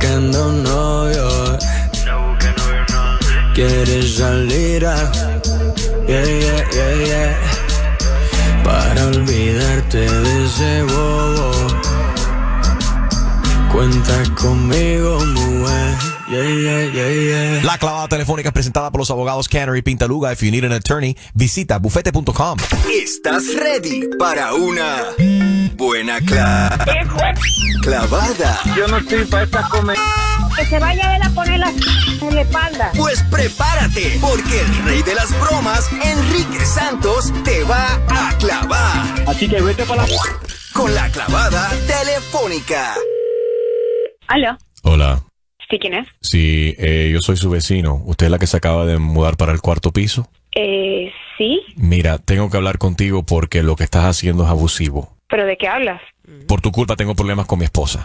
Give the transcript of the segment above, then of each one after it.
buscando un novio. Quieres salir a para olvidarte de ese bobo. Cuenta conmigo, mujer. La clavada telefónica es presentada por los abogados Canary Pintaluga. If you need an attorney, visita bufete.com. ¿Estás ready para una buena clavada? Yo no estoy para estas comedias. Que se vaya él a poner en la espalda. Pues prepárate, porque el rey de las bromas, Enrique Santos, te va a clavar. Así que vete para la... Con la clavada telefónica. ¿Aló? Hola. ¿Sí, quién es? Sí, yo soy su vecino. ¿Usted es la que se acaba de mudar para el cuarto piso? Sí. Mira, tengo que hablar contigo porque lo que estás haciendo es abusivo. ¿Pero de qué hablas? Por tu culpa tengo problemas con mi esposa.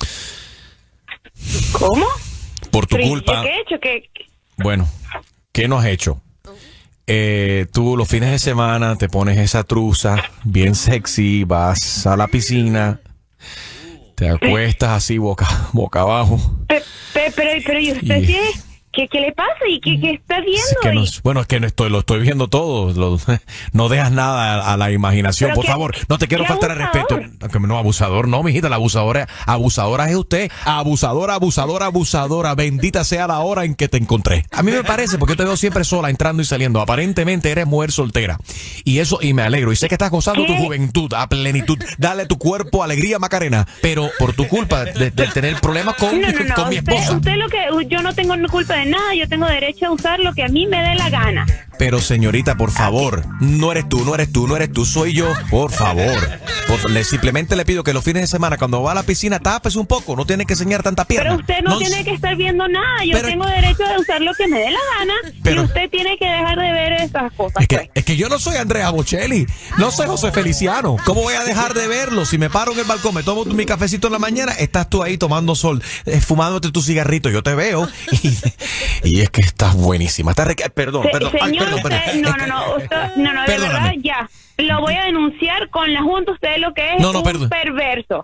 ¿Cómo? Por tu ¿Pero culpa... ¿Qué he hecho? Bueno, ¿qué no has hecho? Tú los fines de semana te pones esa truza bien sexy, vas a la piscina, te acuestas así boca abajo. Pero ¿y usted qué le pasa? ¿Y qué está viendo? Es que es que lo estoy viendo todo. No dejas nada a la imaginación, por favor. No te quiero faltar el respeto. No, abusador, no, mijita, la abusadora es usted. Abusadora. Bendita sea la hora en que te encontré. A mí me parece, porque yo te veo siempre sola, entrando y saliendo. Aparentemente eres mujer soltera. Y me alegro. Y sé que estás gozando tu juventud a plenitud. Dale a tu cuerpo alegría, Macarena. Pero por tu culpa de tener problemas con mi esposa. Yo no tengo culpa de nada, yo tengo derecho a usar lo que a mí me dé la gana. Pero señorita, por favor, no eres tú, soy yo, por favor. Simplemente le pido que los fines de semana cuando va a la piscina tapes un poco, no tiene que enseñar tanta pierna. Pero usted no tiene que estar viendo nada, yo tengo derecho a usar lo que me dé la gana y usted tiene que dejar de ver esas cosas. Es que yo no soy Andrea Bocelli, no soy José Feliciano. ¿Cómo voy a dejar de verlo? Si me paro en el balcón, me tomo mi cafecito en la mañana, estás tú ahí tomando sol, fumándote tu cigarrito, yo te veo y es que estás buenísima. Perdón. Señor, no, de verdad, ya. Lo voy a denunciar con la Junta. Usted lo que es un perverso.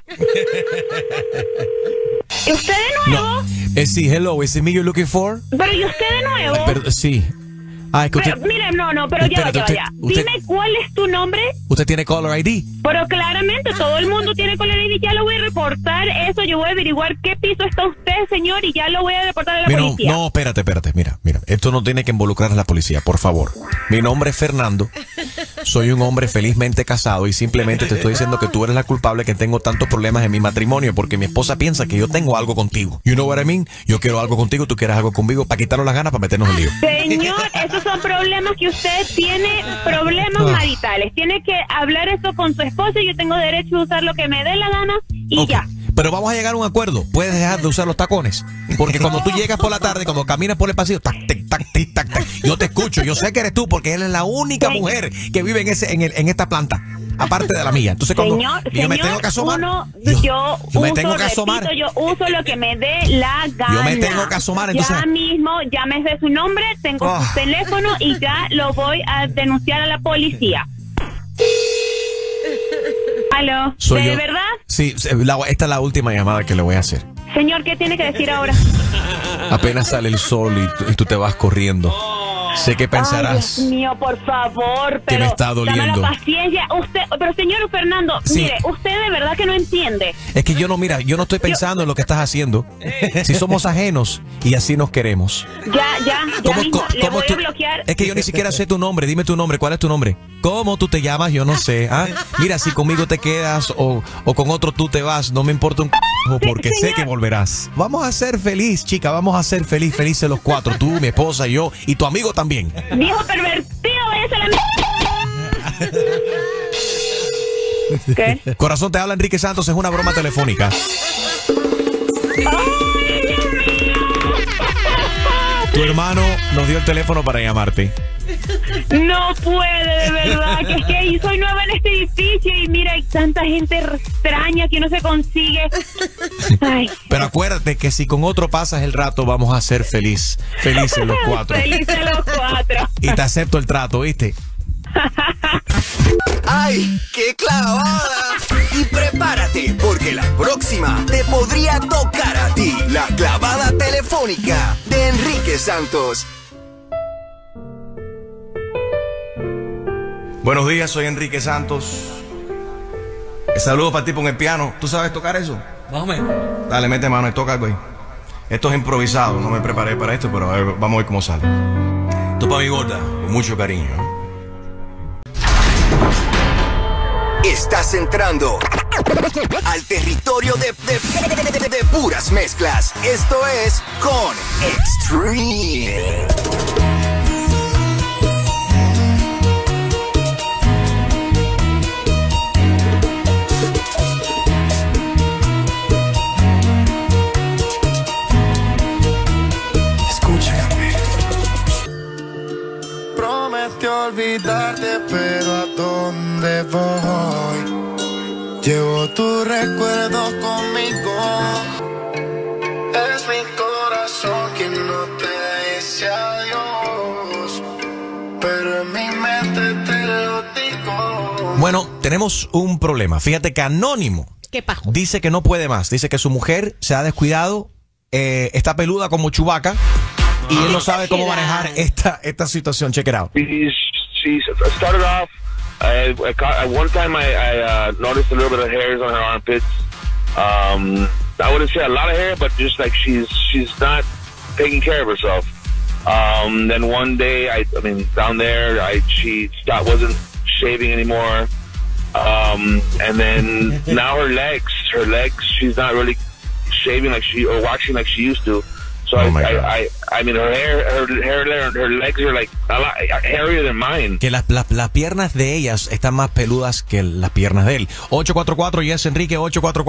¿Y usted de nuevo? Sí, hello, is it me you're looking for? Pero ¿y usted de nuevo? Pero, sí. Es que mire, pero ya. Dime cuál es tu nombre. ¿Usted tiene caller ID? Pero claramente todo el mundo tiene caller ID. Ya lo voy a reportar eso. Yo voy a averiguar qué piso está usted, señor, y ya lo voy a reportar a la policía. No, espérate. Mira. Esto no tiene que involucrar a la policía, por favor. Mi nombre es Fernando. Soy un hombre felizmente casado y simplemente te estoy diciendo que tú eres la culpable que tengo tantos problemas en mi matrimonio porque mi esposa piensa que yo tengo algo contigo. You know what I mean? Yo quiero algo contigo, tú quieres algo conmigo para quitarnos las ganas, para meternos en lío. Señor, esos son problemas que usted tiene, problemas maritales. Tiene que hablar eso con su esposa y yo tengo derecho a usar lo que me dé la gana y ya. Pero vamos a llegar a un acuerdo. Puedes dejar de usar los tacones. Porque cuando tú llegas por la tarde, cuando caminas por el pasillo, tac, yo te escucho. Yo sé que eres tú porque eres la única mujer que vive en esta planta. Aparte de la mía. Entonces cuando yo me tengo que asomar. Yo uso lo que me dé la gana. Yo me tengo que asomar. Entonces, ya mismo, llámese su nombre, tengo su teléfono y ya lo voy a denunciar a la policía. ¿Aló? ¿De verdad? Sí, esta es la última llamada que le voy a hacer. Señor, ¿qué tiene que decir ahora? Apenas sale el sol y tú te vas corriendo. Sé que pensarás. Dios mío, por favor, pero que me está doliendo. Dame la paciencia. Pero señor Fernando, mire, usted de verdad que no entiende. Es que yo no estoy pensando en lo que estás haciendo. Si somos ajenos y así nos queremos. Ya mismo, le voy a bloquear. Es que yo ni siquiera sé tu nombre. Dime tu nombre. ¿Cuál es tu nombre? ¿Cómo tú te llamas? Yo no sé. Mira, si conmigo te quedas o con otro tú te vas, no me importa un porque sé que volverás. Vamos a ser feliz, chica. Vamos a ser felices los cuatro. Tú, mi esposa, yo y tu amigo también. Viejo pervertido, váyase a la ¿Qué? Corazón, te habla Enrique Santos. Es una broma telefónica. ¡Ay, Dios mío! Tu hermano nos dio el teléfono para llamarte. No puede, de verdad, que es que soy nueva en este edificio y mira, hay tanta gente extraña que no se consigue. Ay. Pero acuérdate que si con otro pasas el rato, vamos a ser felices los cuatro. Felices los cuatro. Y te acepto el trato, ¿viste? ¡Ay, qué clavada! Y prepárate, porque la próxima te podría tocar a ti. La clavada telefónica de Enrique Santos. Buenos días, soy Enrique Santos. Saludos para ti con el piano. ¿Tú sabes tocar eso? Más o menos. Dale, mete mano y toca algo ahí. Esto es improvisado, no me preparé para esto, pero a ver, vamos a ver cómo sale. Esto para mi gorda, con mucho cariño. Estás entrando al territorio de puras mezclas. Esto es Con Extreme. Prometió olvidarte, pero ¿a dónde voy? Llevo tu recuerdo conmigo. Es mi corazón quien no te dice adiós, pero en mi mente te lo digo. Bueno, tenemos un problema. Fíjate que Anónimo ¿Qué pajo? dice que no puede más. Dice que su mujer se ha descuidado, está peluda como Chewbacca y él no sabe cómo manejar esta situación. Check it out. She started off. At one time, I noticed a little bit of hairs on her armpits. I wouldn't say a lot of hair, but just like she's not taking care of herself. Then one day, I mean, down there, she wasn't shaving anymore. And then now her legs, she's not really shaving or waxing like she used to. So I mean, her legs are like a lot hairier than mine. Que las piernas de ellas están más peludas que las piernas de él. 844 Yes Enrique,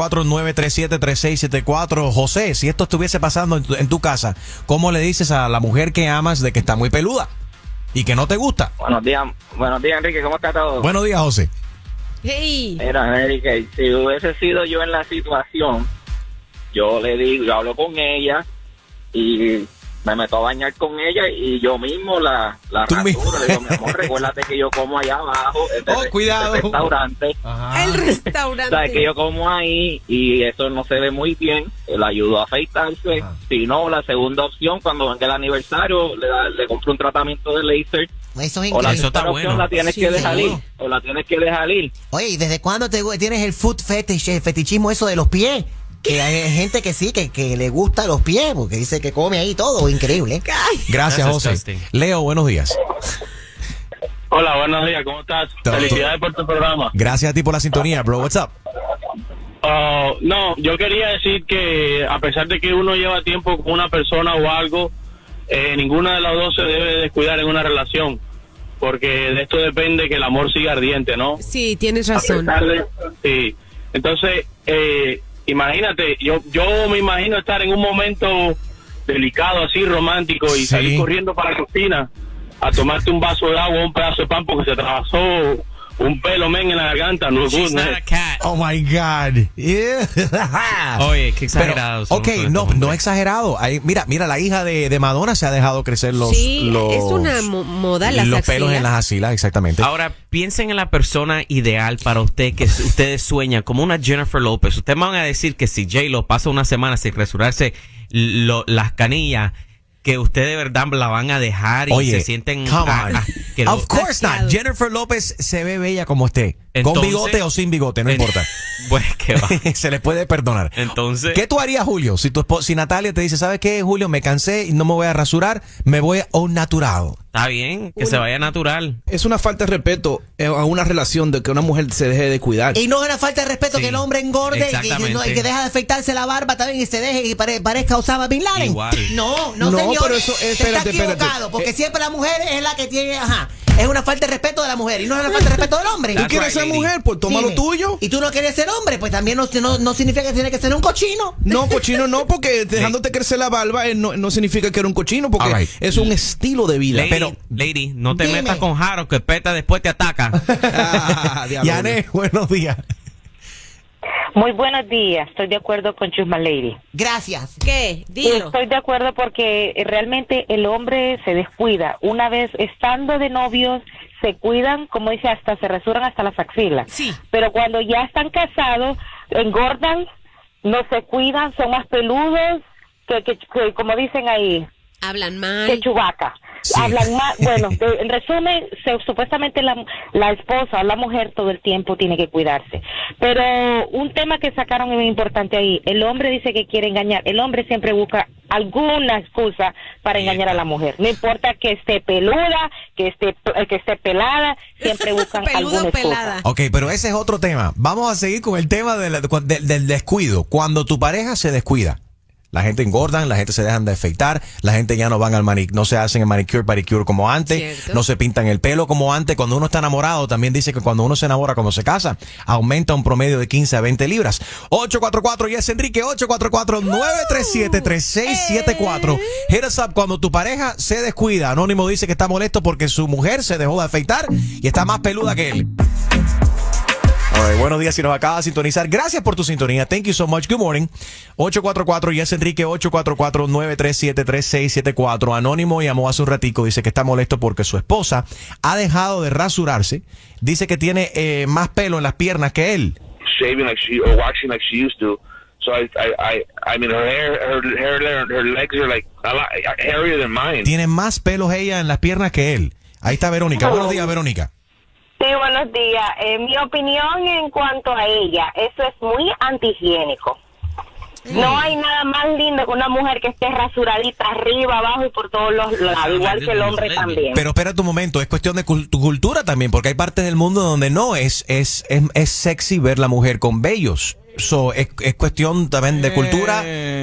844-937-3674. José, si esto estuviese pasando en tu casa, ¿cómo le dices a la mujer que amas de que está muy peluda y que no te gusta? Buenos días, Enrique, ¿cómo está todo? Buenos días, José. Hey. Mira, Enrique, si hubiese sido yo en la situación, yo le digo, yo hablo con ella y me meto a bañar con ella y yo mismo la rasuro. Le digo, mi amor, recuérdate que yo como allá abajo, cuidado. el restaurante. Ajá. El restaurante. Sabes que yo como ahí y eso no se ve muy bien. Le ayudo a afeitarse. Ajá. Si no, la segunda opción, cuando venga el aniversario, le compro un tratamiento de láser. Eso es o la increíble. está bueno. La tienes que dejar ir. O la tienes que dejar ir. Oye, ¿y desde cuándo tienes el foot fetish, el fetichismo eso de los pies? Que hay gente que sí, que le gusta los pies, porque dice que come ahí todo, increíble. Gracias, José. Leo, buenos días. Hola, buenos días, ¿cómo estás? Felicidades por tu programa. Gracias a ti por la sintonía, bro. What's up? No, yo quería decir que a pesar de que uno lleva tiempo con una persona o algo, ninguna de las dos se debe descuidar en una relación, porque de esto depende que el amor siga ardiente, ¿no? Sí, tienes razón. Sí, entonces, imagínate, yo me imagino estar en un momento delicado, así romántico, y salir corriendo para la cocina a tomarte un vaso de agua o un pedazo de pan porque se atravesó un pelo en la garganta. No, She's not a cat. Oh my God. Yeah. Oye, qué exagerado. No exagerado. Mira, la hija de Madonna se ha dejado crecer los es una moda los pelos en las axilas, exactamente. Ahora, piensen en la persona ideal para usted que ustedes sueñan, como una Jennifer López. Ustedes me van a decir que si J-Lo pasa una semana sin rasurarse las canillas, que usted de verdad la van a dejar y se sienten Of course not. Jennifer López se ve bella como esté. Con bigote o sin bigote, no importa. Pues que va. Se le puede perdonar. Entonces, ¿qué tú harías, Julio? Si Natalia te dice, ¿sabes qué, Julio? Me cansé y no me voy a rasurar, me voy a un natural. Está bien, que se vaya natural. Es una falta de respeto a una relación de que una mujer se deje de cuidar. Y no es una falta de respeto que el hombre engorde y que deja de afeitarse la barba también y se deje y parezca Osama Bin Laden. Igual. No, señor. Pero eso, está equivocado, porque siempre la mujer es la que tiene, es una falta de respeto de la mujer y no es una falta de respeto del hombre. ¿Tú quieres ser mujer? Pues toma lo tuyo. Y tú no quieres ser hombre, pues también no significa que tiene que ser un cochino. No, cochino no, porque dejándote crecer la barba no significa que eres un cochino, porque es un estilo de vida. Lady, no te metas con Jaro, que Peta después te ataca. Yané, buenos días. Muy buenos días, estoy de acuerdo con Chusma Lady. Gracias. ¿Qué? Dilo. Estoy de acuerdo porque realmente el hombre se descuida. Una vez estando de novios, se cuidan, como dice, hasta se rasuran hasta las axilas. Sí. Pero cuando ya están casados, engordan, no se cuidan, son más peludos que como dicen ahí, hablan mal, que Chewbacca. Sí. Hablan mal. Bueno, en resumen, supuestamente la esposa o la mujer todo el tiempo tiene que cuidarse. Pero un tema que sacaron muy importante ahí, el hombre dice que quiere engañar. El hombre siempre busca alguna excusa para engañar a la mujer. No importa que esté peluda, que esté pelada, siempre buscan alguna excusa. Ok, pero ese es otro tema. Vamos a seguir con el tema del descuido. Cuando tu pareja se descuida, la gente engordan, la gente se dejan de afeitar, la gente ya no van al no se hacen el manicure, pedicure como antes, ¿cierto? No se pintan el pelo como antes. Cuando uno está enamorado, también dice que cuando uno se enamora, cuando se casa, aumenta un promedio de 15 a 20 libras. 844 Yes Enrique, 844-937-3674. Hit us up cuando tu pareja se descuida. Anónimo dice que está molesto porque su mujer se dejó de afeitar y está más peluda que él. Right, buenos días, si nos acaba de sintonizar. Gracias por tu sintonía. Thank you so much. Good morning. 844 Yes Enrique, 844-937-3674. Anónimo llamó hace un ratico. Dice que está molesto porque su esposa ha dejado de rasurarse. Dice que tiene más pelo en las piernas que él. Shaving like she or waxing like she used to. So I mean, her legs are like a lot hairier than mine. Tiene más pelos ella en las piernas que él. Ahí está Verónica. Buenos días, Verónica. Sí, buenos días. Mi opinión en cuanto a ella, eso es muy antihigiénico. No hay nada más lindo que una mujer que esté rasuradita arriba, abajo y por todos los lados, igual que el hombre también. Pero espérate un momento, es cuestión de tu cultura también, porque hay partes del mundo donde no es sexy ver la mujer con vellos. So, es cuestión también de cultura.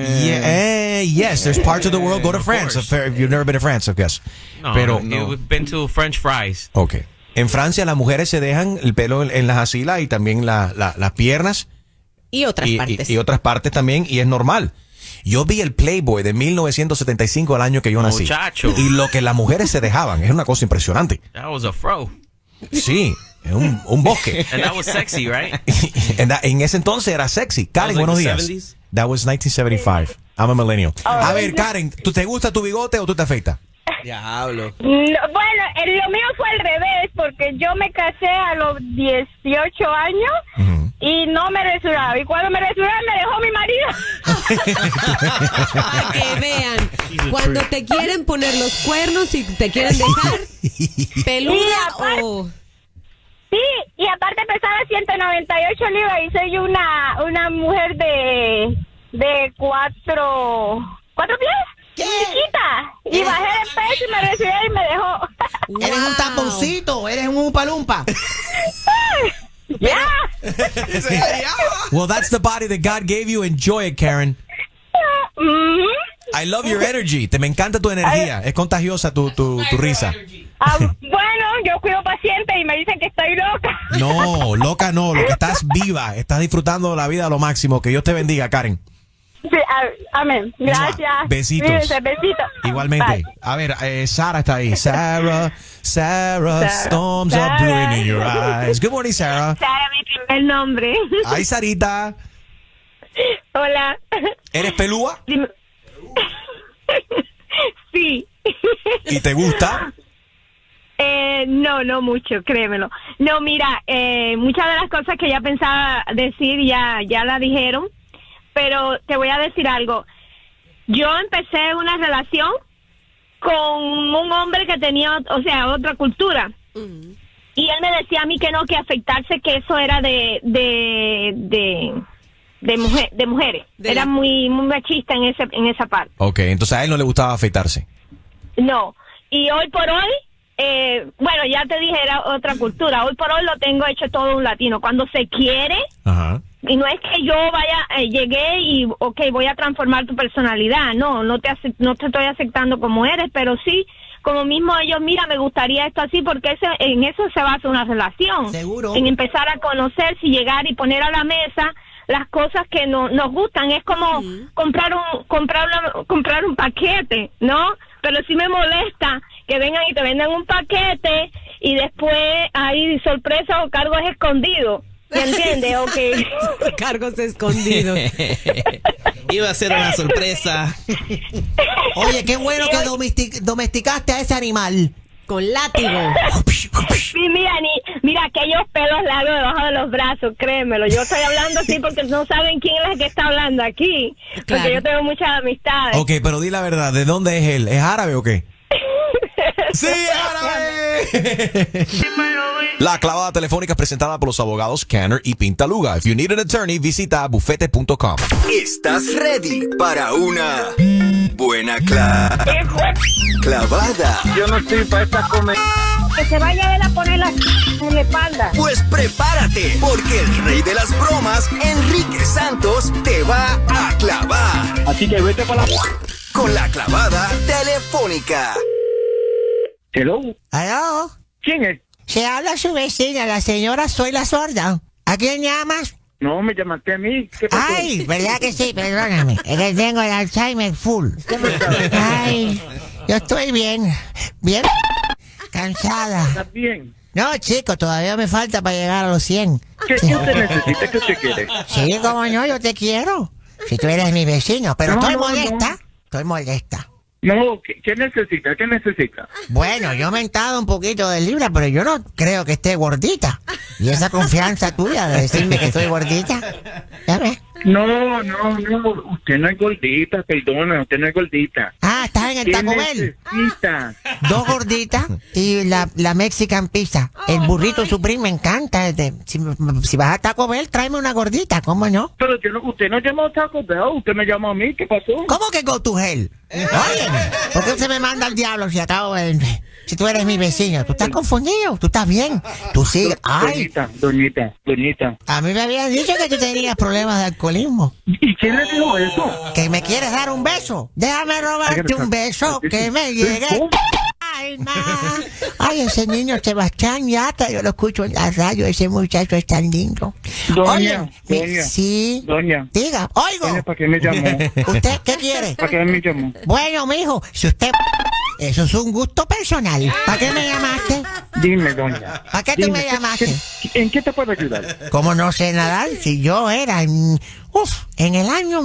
Yes, there's parts of the world. Go to France. If you've never been to France, I guess. No, pero you've been to French fries. Okay. En Francia las mujeres se dejan el pelo en las axilas y también las piernas. Y otras partes. Y otras partes también, y es normal. Yo vi el Playboy de 1975, el año que yo nací. Muchacho. Y lo que las mujeres se dejaban, es una cosa impresionante. That was a fro. Sí, es un bosque. And that was sexy, right? En ese entonces era sexy. Karen, buenos días. 70s? That was 1975. I'm a millennial. A ver, Karen, ¿te gusta tu bigote o tú te afeitas? Diablo. No, bueno, lo mío fue al revés, porque yo me casé a los 18 años y no me rasuraba. Y cuando me rasuraba me dejó mi marido. Para que vean, cuando te quieren poner los cuernos y te quieren dejar peluda o... Sí, y aparte pesaba 198 libras y soy una mujer de 4 pies. Chiquita. Y bajé de peso y me recibí y me dejó. Eres un tamponcito, eres un upalumpa. Yeah. Well, that's the body that God gave you. Enjoy it, Karen. I love your energy. Me encanta tu energía. Es contagiosa tu risa. Bueno, yo cuido pacientes y me dicen que estoy loca. No, loca no. Lo que estás viva. Estás disfrutando de la vida a lo máximo. Que Dios te bendiga, Karen. Sí, amén. Gracias. Besitos. Cuídense, besitos. Igualmente. Bye. A ver, Sara está ahí. Sarah, storms are brewing in your eyes. Good morning, Sarah. Sara, mi primer nombre. Ay, Sarita. Hola. ¿Eres pelúa? Sí. ¿Y te gusta? No mucho, créemelo. No, mira, muchas de las cosas que ya pensaba decir ya la dijeron. Pero te voy a decir algo. Yo empecé una relación con un hombre que tenía, otra cultura. Y él me decía a mí que no, que afeitarse, que eso era de mujeres. Era muy machista en esa parte. Ok, entonces a él no le gustaba afeitarse. No. Y hoy por hoy, bueno, ya te dije, era otra cultura. Hoy por hoy lo tengo hecho todo un latino. Cuando se quiere... Ajá. Y no es que yo llegué y, voy a transformar tu personalidad. No te estoy aceptando como eres, pero sí, como mismo ellos, mira, me gustaría esto así, porque en eso se basa una relación. Seguro. En empezar a conocerse y llegar y poner a la mesa las cosas que nos gustan. Es como comprar un paquete, ¿no? Pero sí me molesta que vengan y te vendan un paquete y después hay sorpresa o cargos escondidos. ¿Me entiendes? Okay. Cargos escondidos. Iba a ser una sorpresa. Oye, qué bueno que domesticaste a ese animal. Con látigo. Sí, mira aquellos pelos largos debajo de los brazos, créemelo. Yo estoy hablando así porque no saben quién es el que está hablando aquí. Porque Claro. yo tengo muchas amistades. Ok, pero di la verdad, ¿de dónde es él? ¿Es árabe o qué? ¡Sí, árabe! La clavada telefónica es presentada por los abogados Canner y Pintaluga. If you need an attorney, visita bufete.com. ¿Estás ready para una buena clavada? Yo no estoy para esta comer. Que se vaya él a poner en la espalda. Pues prepárate, porque el rey de las bromas, Enrique Santos, te va a clavar. Así que vete para la... Con la clavada telefónica. Hello. ¿Aló? ¿Quién es? Se habla su vecina, la señora Soy la Sorda. ¿A quién llamas? No, me llamaste a mí. ¿Qué pasó? Ay, ¿verdad que sí? Perdóname. Es que tengo el Alzheimer full. Ay, yo estoy bien. Bien cansada. ¿Estás bien? No, chico, todavía me falta para llegar a los 100. ¿Qué usted necesita? ¿Qué usted quiere? Sí, como no, yo te quiero. Si tú eres mi vecino, pero No, estoy no, molesta. no. Estoy molesta. No, ¿qué necesita? ¿Qué necesita? Bueno, yo me he aumentado un poquito de libra, pero yo no creo que esté gordita. Y esa confianza tuya de decirme que estoy gordita. ¿Ya ves? No, usted no es gordita, perdona, usted no es gordita. Ah, estás en el ¿Qué Taco Bell. necesita? 2 gorditas y la Mexican pizza. El burrito Supreme me encanta. Si vas a Taco Bell, tráeme una gordita, ¿cómo no? Pero usted no llamó a Taco Bell, usted me llamó a mí, ¿qué pasó? ¿Cómo que go to hell? Óyeme, ¿por qué usted me manda al diablo si acabo de... Si tú eres mi vecino? ¿Tú estás confundido? ¿Tú estás bien? ¿Tú sigues? Ay, Doñita. a mí me habían dicho que tú tenías problemas de alcoholismo. ¿Y quién le dijo eso? ¿Que me quieres dar un beso? Déjame robarte un beso que me llegue. Ay, ese niño Sebastián Yatra, yo lo escucho en la radio, ese muchacho es tan lindo. Doña. Sí. Doña. Diga, oigo. Doña, ¿para qué me llamó? ¿Usted qué quiere? ¿Para qué me llamó? Bueno, mijo, si usted... Eso es un gusto personal. ¿Para qué me llamaste? Dime, doña. ¿Para qué tú me llamaste? ¿En qué te puedo ayudar? ¿Cómo no sé nadar? Si yo era en el año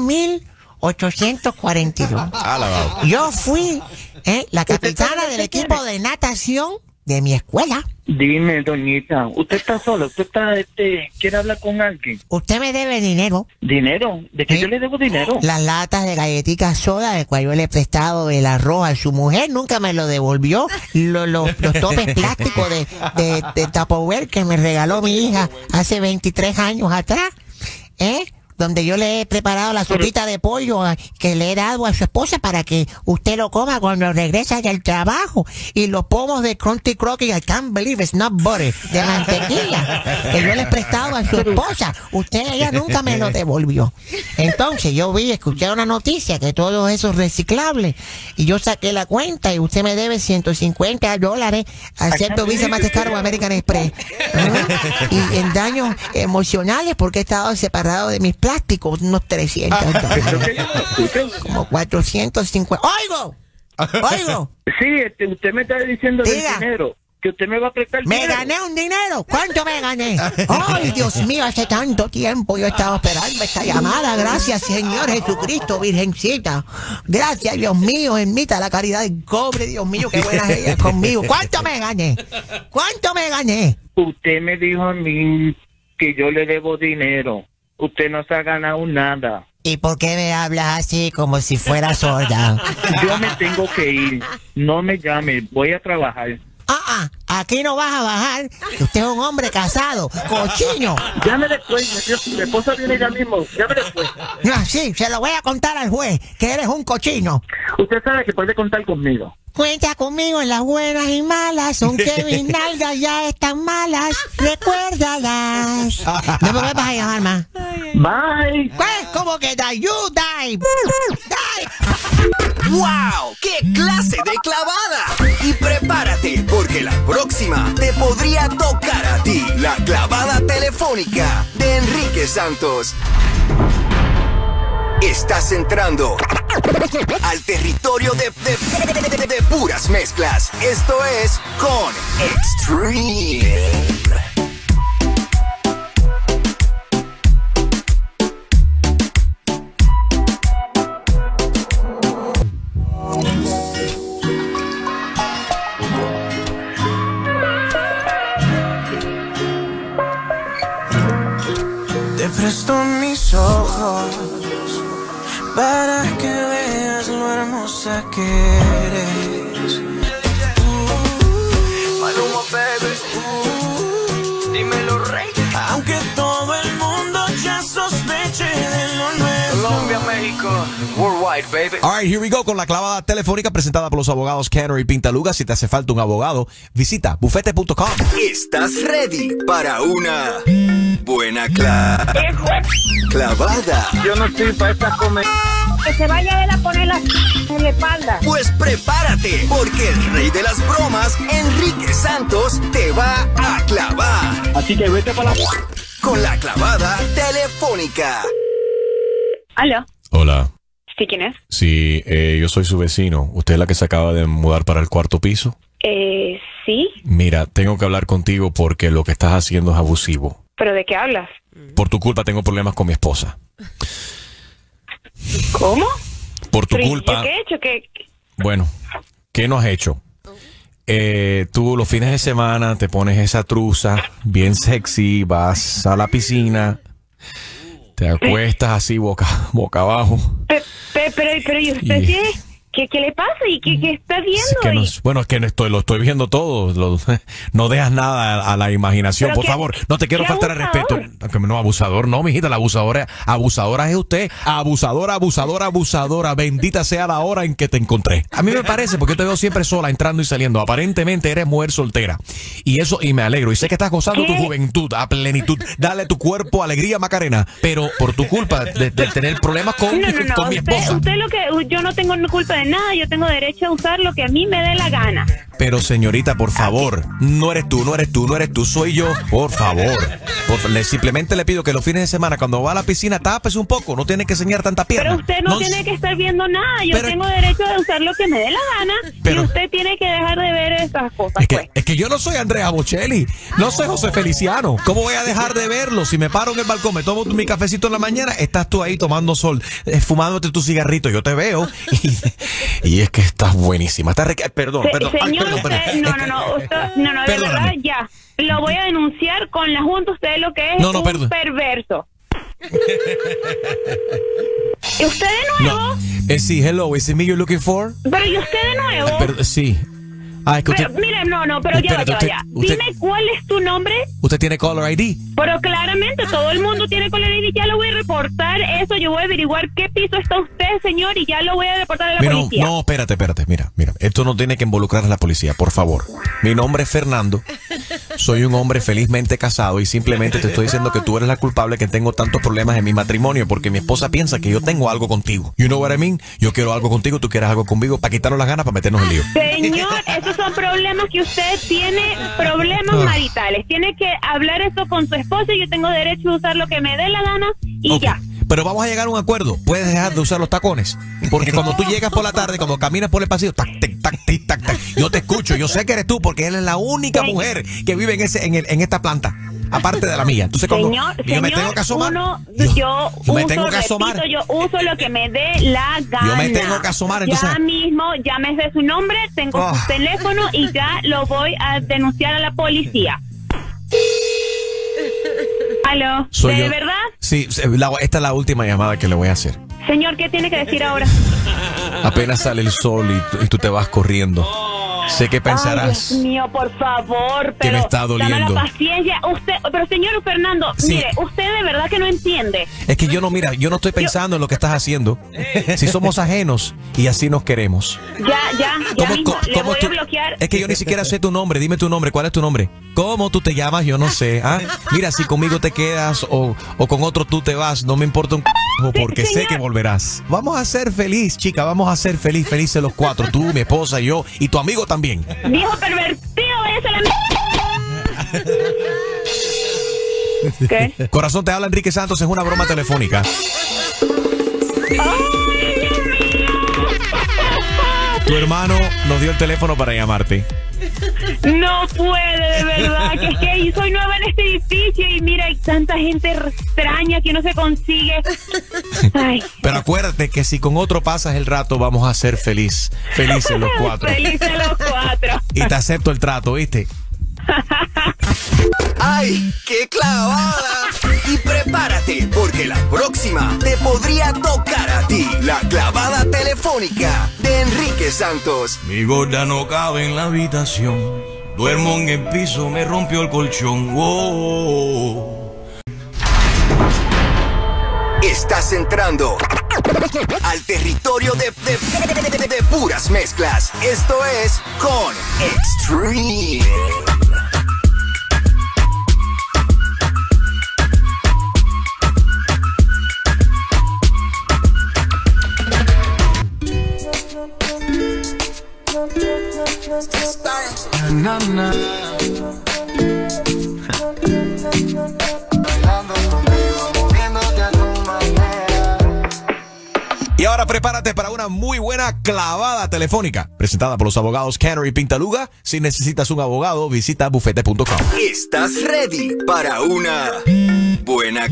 1842. Yo fui la capitana del equipo de natación de mi escuela. Dime, doñita, ¿usted está sola? ¿Usted quiere hablar con alguien? Usted me debe dinero. ¿Dinero? ¿De qué ¿Sí? yo le debo dinero? Las latas de galletitas soda, de cual yo le he prestado el arroz a su mujer, nunca me lo devolvió. Los topes plásticos de Tupperware que me regaló mi hija hace 23 años atrás, donde yo le he preparado la sopita de pollo que le he dado a su esposa para que usted lo coma cuando regresa del trabajo. Y los pomos de Crunchy Crocky, I can't believe it's not butter, de mantequilla, que yo le he prestado a su esposa. Ella nunca me lo devolvió. Entonces yo escuché una noticia que todo eso es reciclable. Y yo saqué la cuenta y usted me debe $150. Acepto Visa, Mastercard o American Express. Y en daños emocionales porque he estado separado de mis plásticos, unos 300 como 450. ¡Oigo! Sí, usted me está diciendo del dinero, que usted me va a prestar Me dinero. gané un dinero. ¿Cuánto me gané? Ay, Dios mío, hace tanto tiempo yo estaba esperando esta llamada. Gracias, Señor Jesucristo, Virgencita. Gracias, Dios mío, ermita la caridad del cobre. Dios mío, qué buena ella conmigo. ¿Cuánto me gané? Usted me dijo a mí que yo le debo dinero. Usted no se ha ganado nada. ¿Y por qué me hablas así como si fuera sorda? Yo me tengo que ir. No me llame. Voy a trabajar. Aquí no vas a bajar. Usted es un hombre casado, cochino. Llame después. Mi esposa viene ya mismo. Llame después. Sí, se lo voy a contar al juez, que eres un cochino. Usted sabe que puede contar conmigo. Cuenta conmigo en las buenas y malas, aunque mis nalgas ya están malas, recuérdalas. No me vuelvas a llamar más. Bye. ¿Cómo que die? You die. ¡Wow! ¡Qué clase de clavada! Y prepárate, porque la próxima te podría tocar a ti. La clavada telefónica de Enrique Santos. Estás entrando al territorio de puras mezclas. Esto es Con Extreme. presto mis ojos para que veas lo hermosa que eres. Maluma, baby. Dímelo, rey. Aunque todo el mundo ya sospeche de lo nuestro. Colombia, México, worldwide, baby. All right, here we go con la clavada telefónica presentada por los abogados Kenner y Pintaluga. Si te hace falta un abogado, visita bufete.com. ¿Estás ready para una buena clavada? Yo no estoy para esta comer. Que se vaya él a poner en la espalda. Pues prepárate, porque el rey de las bromas, Enrique Santos, te va a clavar. Así que vete para la... Con la clavada telefónica. ¿Aló? Hola. ¿Sí, quién es? Sí, yo soy su vecino. ¿Usted es la que se acaba de mudar para el cuarto piso? Sí. Mira, tengo que hablar contigo porque lo que estás haciendo es abusivo. ¿Pero de qué hablas? Por tu culpa tengo problemas con mi esposa. ¿Cómo? Por tu ¿Pero culpa. yo qué he hecho? Bueno, ¿qué no has hecho? Tú los fines de semana te pones esa truza bien sexy, vas a la piscina, te acuestas así boca abajo. Pero ¿y usted qué le pasa? ¿Y qué está viendo? Es que lo estoy viendo todo. No dejas nada a la imaginación, por favor. No te quiero faltar el respeto. No, abusador, no, mijita, la abusadora es usted. Abusadora. Bendita sea la hora en que te encontré. A mí me parece, porque yo te veo siempre sola, entrando y saliendo. Aparentemente eres mujer soltera. Y me alegro. Y sé que estás gozando tu juventud a plenitud. Dale a tu cuerpo alegría, Macarena. Pero por tu culpa de tener problemas con mi esposa. Usted yo no tengo culpa de nada, yo tengo derecho a usar lo que a mí me dé la gana. Pero señorita, por favor, no eres tú, soy yo. Por favor, simplemente le pido que los fines de semana cuando va a la piscina tápese un poco, no tiene que enseñar tanta pierna. Pero usted no tiene que estar viendo nada, yo tengo derecho a usar lo que me dé la gana y usted tiene que dejar de ver esas cosas. Es que yo no soy Andrea Bocelli, no soy José Feliciano. ¿Cómo voy a dejar de verlo? Si me paro en el balcón, me tomo mi cafecito en la mañana, estás tú ahí tomando sol, fumándote tu cigarrito, yo te veo y es que estás buenísima. Perdón. Señor, usted, no, de verdad, ya. Lo voy a denunciar con la Junta. Usted lo que es un perverso. ¿Y usted de nuevo? Sí, hello, is it me you're looking for? Pero ¿y usted de nuevo? Sí. Es que usted... Mire, pero ya. Dime cuál es tu nombre. ¿Usted tiene caller ID? Pero claramente todo el mundo tiene caller ID. Ya lo voy a reportar eso. Yo voy a averiguar qué piso está usted, señor, y ya lo voy a reportar a la policía. No, espérate. Mira. Esto no tiene que involucrar a la policía, por favor. Mi nombre es Fernando. Soy un hombre felizmente casado y simplemente te estoy diciendo que tú eres la culpable que tengo tantos problemas en mi matrimonio porque mi esposa piensa que yo tengo algo contigo. You know what I mean? Yo quiero algo contigo, tú quieres algo conmigo para quitarnos las ganas, para meternos en lío. Señor, esos son problemas que usted tiene, problemas maritales. Tiene que hablar eso con su esposa y yo tengo derecho a usar lo que me dé la gana y ya. Pero vamos a llegar a un acuerdo. Puedes dejar de usar los tacones. Porque cuando tú llegas por la tarde, cuando caminas por el pasillo, tac, yo te escucho. Yo sé que eres tú porque eres la única mujer que vive en esta planta. Aparte de la mía. Entonces, yo me tengo que asomar. Yo uso lo que me dé la gana. Yo me tengo que asomar. Entonces, ya mismo, llámese su nombre, tengo su teléfono y ya lo voy a denunciar a la policía. ¿Aló? ¿De verdad? Sí, esta es la última llamada que le voy a hacer. Señor, ¿qué tiene que decir ahora? Apenas sale el sol y tú te vas corriendo. Sé que pensarás. Dios mío, por favor, pero que me está doliendo. Dame la paciencia. Pero señor Fernando, mire, usted de verdad que no entiende. Es que yo no estoy pensando en lo que estás haciendo. Si somos ajenos y así nos queremos. Ya mismo, le voy a bloquear. Es que yo ni siquiera sé tu nombre. Dime tu nombre. ¿Cuál es tu nombre? ¿Cómo tú te llamas? Yo no sé. Mira, si conmigo te quedas o con otro tú te vas, no me importa un porque sé que volverás. Vamos a ser feliz, chica. Vamos a ser felices los cuatro. Tú, mi esposa, yo y tu amigo también. Viejo pervertido, váyase a la ¿Qué? Corazón, te habla Enrique Santos, es una broma telefónica. ¡Ay, Dios mío! Tu hermano nos dio el teléfono para llamarte. No puede, de verdad, que es que soy nueva en este edificio y mira, hay tanta gente extraña que no se consigue. Ay. Pero acuérdate que si con otro pasas el rato, vamos a ser felices los cuatro. Felices los cuatro. Y te acepto el trato, ¿viste? ¡Ay, qué clavada! Y prepárate, porque la próxima te podría tocar a ti. La clavada telefónica de Enrique Santos. Mi gorda no cabe en la habitación. Duermo en el piso, me rompió el colchón. Oh. Estás entrando al territorio de puras mezclas. Esto es Con Extreme. Y ahora prepárate para una muy buena clavada telefónica, presentada por los abogados Canary y Pintaluga. Si necesitas un abogado, visita bufete.com. ¿Estás ready para una buena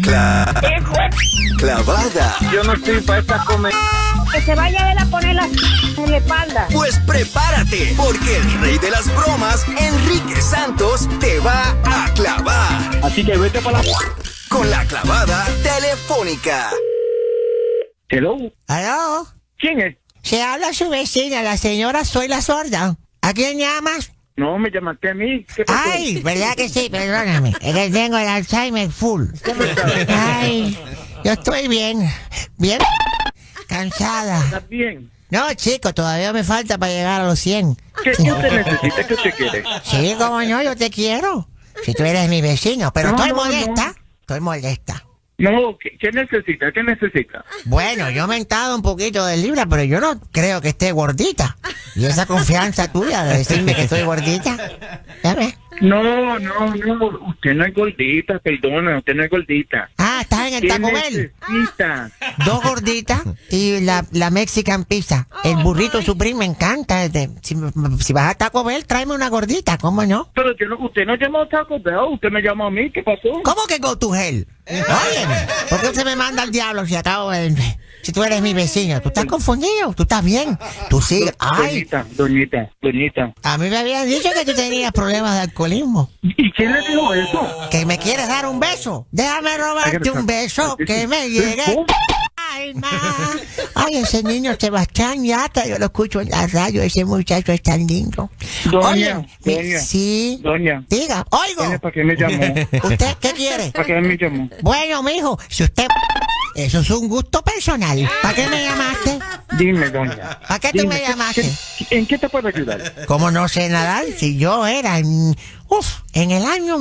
clavada? Yo no estoy para esta comer. Que se vaya él a poner en la espalda. Pues prepárate, porque el rey de las bromas, Enrique Santos, te va a clavar. Así que vete para la... Con la clavada telefónica. Hello. ¿Aló? ¿Quién es? Se habla su vecina, la señora Soy la Sorda. ¿A quién llamas? No, me llamaste a mí. ¿Qué pasó? Ay, ¿verdad que sí? Perdóname. Es que tengo el Alzheimer full. ¿Cómo estás? Ay, yo estoy bien. Bien cansada. ¿Estás bien? No, chico, todavía me falta para llegar a los 100. ¿Qué usted necesita? ¿Qué usted quiere? Sí, como no, yo te quiero. Si tú eres mi vecino, pero estoy molesta. Estoy molesta. No, ¿qué necesita? ¿Qué necesita? Bueno, yo me he mentado un poquito de libra, pero yo no creo que esté gordita. Y esa confianza tuya de decirme que estoy gordita. ¿Ya ves? No, usted no es gordita, perdona, usted no es gordita. Ah, ¿estás en el Taco Bell? Necesita? 2 gorditas y la Mexican Pizza. El burrito Supreme me encanta. Si vas a Taco Bell, tráeme una gordita, ¿cómo no? Pero usted no llamó a Taco Bell, usted me llamó a mí, ¿qué pasó? ¿Cómo que go to hell? Óyeme, ¿por qué usted me manda al diablo si acabo de... Si tú eres mi vecino? ¿Tú estás confundido? ¿Tú estás bien? ¿Tú sigues? Ay, Doñita. a mí me habían dicho que tú tenías problemas de alcoholismo. ¿Y quién le dijo eso? ¿Que me quieres dar un beso? Déjame robarte un beso que me llegue. Ay, ma. Ay, ese niño Sebastián Yatra, yo lo escucho en la radio, ese muchacho es tan lindo. Doña. Sí. Doña. Diga, oigo. ¿Para qué me llamó? ¿Usted qué quiere? ¿Para qué me llamó? Bueno, mijo, si usted... Eso es un gusto personal. ¿Para qué me llamaste? Dime, doña. ¿Para qué tú me llamaste? ¿En qué te puedo ayudar? ¿Cómo no sé nadar? Si yo era en el año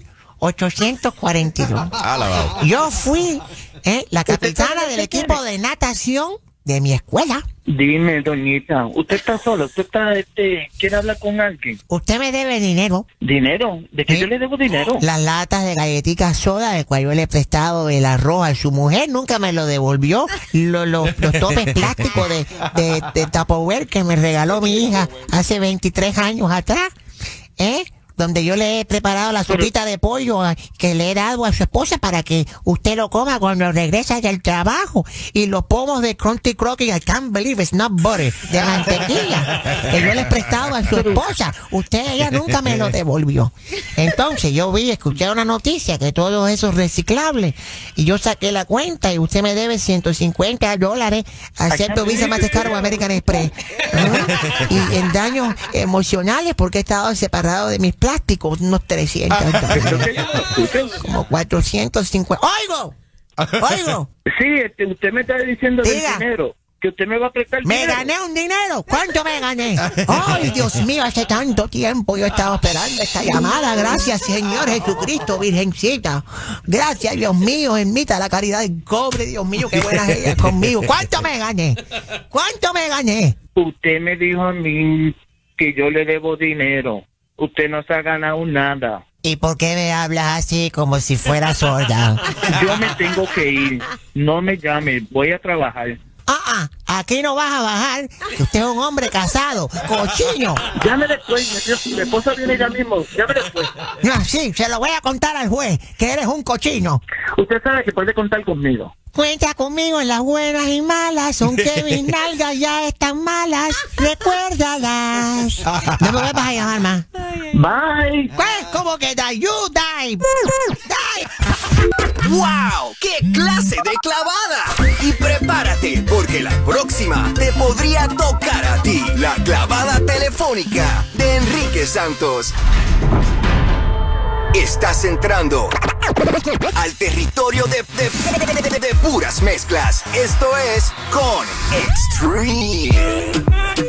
1842. Yo fui la capitana del equipo de natación de mi escuela. Dime, doñita, ¿usted está sola? ¿Usted quiere hablar con alguien? Usted me debe dinero. ¿Dinero? ¿De qué yo le debo dinero? Las latas de galletitas soda de cual yo le he prestado el arroz a su mujer, nunca me lo devolvió. Los topes plásticos de Tupperware que me regaló mi hija hace 23 años atrás, donde yo le he preparado la sopita de pollo que le he dado a su esposa para que usted lo coma cuando regresa del trabajo. Y los pomos de Crunchy Crocky, I can't believe it's not butter, de mantequilla, que yo le he prestado a su esposa. Ella nunca me lo devolvió. Entonces yo escuché una noticia que todo eso es reciclable. Y yo saqué la cuenta y usted me debe $150. Acepto Visa, Mastercard o American Express. Y en daños emocionales porque he estado separado de mis plásticos, unos 300 como 450. ¡Oigo! Sí, usted me está diciendo del dinero, que usted me va a prestar dinero. Me gané un dinero. ¿Cuánto me gané? Ay, Dios mío, hace tanto tiempo yo he estado esperando esta llamada. Gracias, Señor Jesucristo, Virgencita. Gracias, Dios mío, ermita la caridad del cobre. Dios mío, qué buena es ella conmigo. ¿Cuánto me gané? Usted me dijo a mí que yo le debo dinero. Usted no se ha ganado nada. ¿Y por qué me hablas así como si fuera sorda? Yo me tengo que ir. No me llame. Voy a trabajar. Aquí no vas a bajar. Usted es un hombre casado, cochino. Llame después. Mi esposa viene ya mismo. Llame después. No, sí, se lo voy a contar al juez, que eres un cochino. Usted sabe que puede contar conmigo. Cuenta conmigo en las buenas y malas, aunque mis nalgas ya están malas, recuérdalas. No me vuelvas a llamar más. Bye. ¿Cómo que die? You die. Die. ¡Wow! ¡Qué clase de clavada! Y prepárate, porque la próxima te podría tocar a ti. La clavada telefónica de Enrique Santos. Estás entrando al territorio de puras mezclas. Esto es Con Extreme.